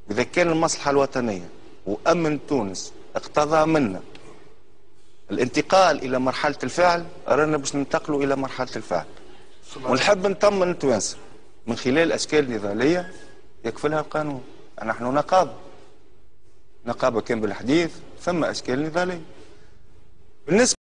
إذا كان المصلحة الوطنية وأمن تونس اقتضى منا الانتقال إلى مرحلة الفعل، رانا باش ننتقلوا إلى مرحلة الفعل. ونحب نطمن التوانسة من خلال أشكال نضالية يكفلها القانون. نحن نقابة كان بالحديث ثم أشكال نضالية. بالنسبة